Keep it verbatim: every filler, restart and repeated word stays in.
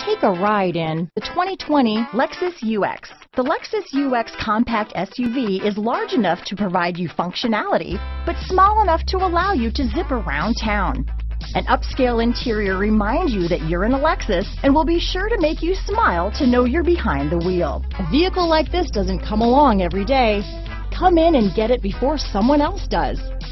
Take a ride in the twenty twenty Lexus U X. The Lexus U X compact S U V is large enough to provide you functionality, but small enough to allow you to zip around town. An upscale interior reminds you that you're in a Lexus and will be sure to make you smile to know you're behind the wheel. A vehicle like this doesn't come along every day. Come in and get it before someone else does.